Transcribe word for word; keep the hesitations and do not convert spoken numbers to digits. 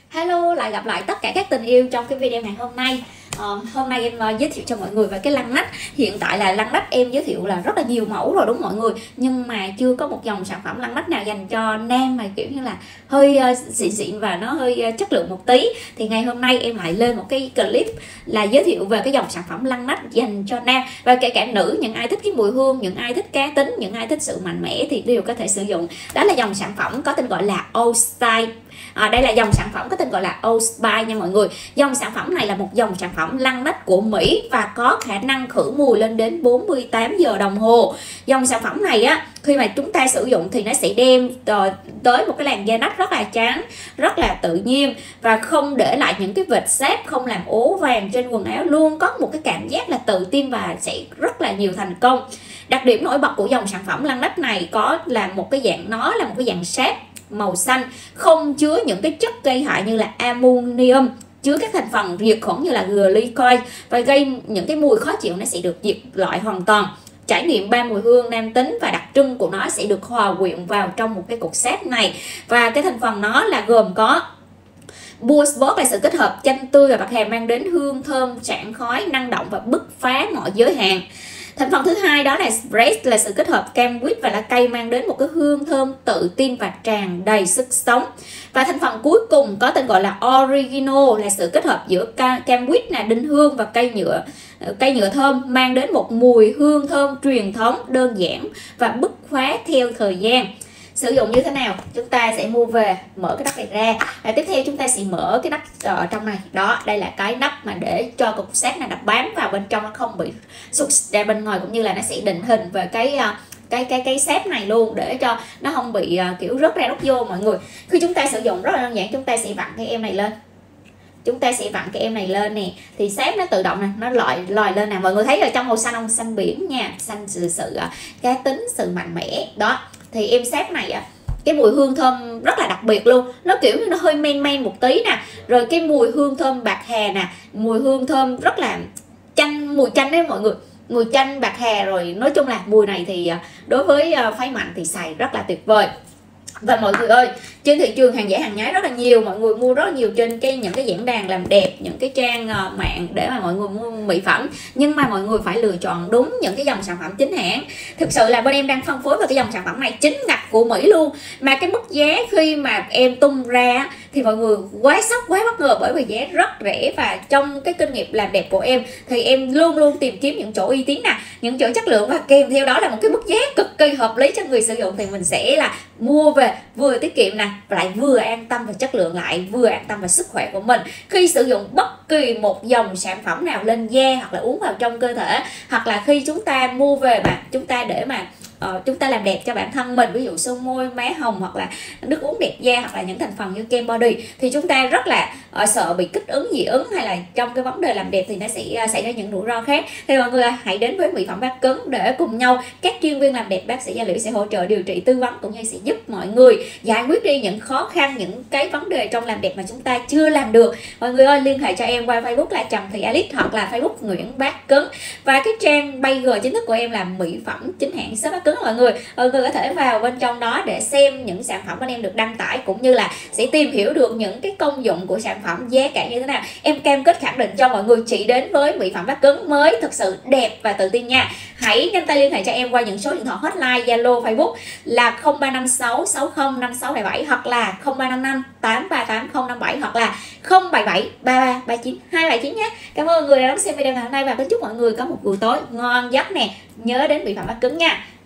Hello, lại gặp lại tất cả các tình yêu trong cái video ngày hôm nay. Ờ, hôm nay em uh, giới thiệu cho mọi người về cái lăn nách. Hiện tại là lăn nách em giới thiệu là rất là nhiều mẫu rồi đúng mọi người, nhưng mà chưa có một dòng sản phẩm lăn nách nào dành cho nam mà kiểu như là hơi uh, xịn xịn và nó hơi uh, chất lượng một tí. Thì ngày hôm nay em lại lên một cái clip là giới thiệu về cái dòng sản phẩm lăn nách dành cho nam và kể cả nữ. Những ai thích cái mùi hương, những ai thích cá tính, những ai thích sự mạnh mẽ thì đều có thể sử dụng. Đó là dòng sản phẩm có tên gọi là Old Style. À, đây là dòng sản phẩm có tên gọi là Old Spice nha mọi người. Dòng sản phẩm này là một dòng sản phẩm lăn nách của Mỹ và có khả năng khử mùi lên đến bốn mươi tám giờ đồng hồ. Dòng sản phẩm này á, khi mà chúng ta sử dụng thì nó sẽ đem tới một cái làn da nách rất là trắng, rất là tự nhiên và không để lại những cái vệt sáp, không làm ố vàng trên quần áo, luôn có một cái cảm giác là tự tin và sẽ rất là nhiều thành công. Đặc điểm nổi bật của dòng sản phẩm lăn nách này có là một cái dạng, nó là một cái dạng sáp màu xanh, không chứa những cái chất gây hại như là ammonium, chứa các thành phần diệt khuẩn như là glycol và gây những cái mùi khó chịu, nó sẽ được diệt loại hoàn toàn. Trải nghiệm ba mùi hương nam tính và đặc trưng của nó sẽ được hòa quyện vào trong một cái cục sáp này. Và cái thành phần nó là gồm có Bullsport là sự kết hợp chanh tươi và bạc hà mang đến hương thơm sảng khói, năng động và bứt phá mọi giới hạn. Thành phần thứ hai đó là Sprays là sự kết hợp cam quýt và lá cây mang đến một cái hương thơm tự tin và tràn đầy sức sống. Và thành phần cuối cùng có tên gọi là Original là sự kết hợp giữa cam quýt, là đinh hương và cây nhựa cây nhựa thơm mang đến một mùi hương thơm truyền thống đơn giản và bứt phá theo thời gian. Sử dụng như thế nào? Chúng ta sẽ mua về, mở cái nắp này ra. À, tiếp theo chúng ta sẽ mở cái nắp ở trong này. Đó, đây là cái nắp mà để cho cục sáp này nó bám vào bên trong, nó không bị xuất ra bên ngoài, cũng như là nó sẽ định hình về cái cái cái cái sáp này luôn, để cho nó không bị uh, kiểu rớt ra rớt vô mọi người. Khi chúng ta sử dụng rất là đơn giản, chúng ta sẽ vặn cái em này lên. Chúng ta sẽ vặn cái em này lên nè, thì sáp nó tự động nè, nó lòi lòi lên nè. Mọi người thấy ở trong màu xanh không? Xanh biển nha, xanh sự sự uh, cá tính, sự mạnh mẽ. Đó, thì em sáp này á, cái mùi hương thơm rất là đặc biệt luôn, nó kiểu như nó hơi men men một tí nè, rồi cái mùi hương thơm bạc hà nè, mùi hương thơm rất là chanh, mùi chanh đấy mọi người, mùi chanh bạc hà. Rồi nói chung là mùi này thì đối với phái mạnh thì xài rất là tuyệt vời. Và mọi người ơi, trên thị trường hàng giả hàng nhái rất là nhiều, mọi người mua rất là nhiều trên cái những cái diễn đàn làm đẹp, những cái trang uh, mạng để mà mọi người mua mỹ phẩm, nhưng mà mọi người phải lựa chọn đúng những cái dòng sản phẩm chính hãng. Thực sự là bên em đang phân phối vào cái dòng sản phẩm này chính ngạch của Mỹ luôn, mà cái mức giá khi mà em tung ra thì mọi người quá sốc, quá bất ngờ, bởi vì giá rất rẻ. Và trong cái kinh nghiệm làm đẹp của em thì em luôn luôn tìm kiếm những chỗ uy tín nè, những chỗ chất lượng, và kèm theo đó là một cái mức giá cực kỳ hợp lý cho người sử dụng, thì mình sẽ là mua về vừa tiết kiệm nè, lại vừa an tâm về chất lượng, lại vừa an tâm về sức khỏe của mình. Khi sử dụng bất kỳ một dòng sản phẩm nào lên da hoặc là uống vào trong cơ thể, hoặc là khi chúng ta mua về mà chúng ta để mà Uh, chúng ta làm đẹp cho bản thân mình, ví dụ son môi, má hồng, hoặc là nước uống đẹp da, hoặc là những thành phần như kem body, thì chúng ta rất là uh, sợ bị kích ứng, dị ứng, hay là trong cái vấn đề làm đẹp thì nó sẽ uh, xảy ra những rủi ro khác. Thì mọi người uh, hãy đến với Mỹ Phẩm Bát Cứng để cùng nhau các chuyên viên làm đẹp, bác sĩ da liễu sẽ hỗ trợ điều trị, tư vấn, cũng như sẽ giúp mọi người giải quyết đi những khó khăn, những cái vấn đề trong làm đẹp mà chúng ta chưa làm được. Mọi người ơi, liên hệ cho em qua Facebook là Trần Thị Alice hoặc là Facebook Nguyễn Bát Cứng, và cái trang Page chính thức của em là Mỹ Phẩm Chính Hãng Shop Bát Cứng. Mọi người mọi người có thể vào bên trong đó để xem những sản phẩm bên em được đăng tải, cũng như là sẽ tìm hiểu được những cái công dụng của sản phẩm, giá cả như thế nào. Em cam kết khẳng định cho mọi người chỉ đến với Mỹ Phẩm Bát Cứng mới thực sự đẹp và tự tin nha. Hãy nhanh tay liên hệ cho em qua những số điện thoại hotline, Zalo, Facebook là không ba năm sáu sáu không năm sáu bảy bảy, hoặc là không ba năm năm tám ba tám không năm bảy, hoặc là không bảy bảy ba ba ba chín hai bảy chín nhé. Cảm ơn mọi người đã đón xem video ngày hôm nay và kính chúc mọi người có một buổi tối ngon giấc nè. Nhớ đến Mỹ Phẩm Bát Cứng nha.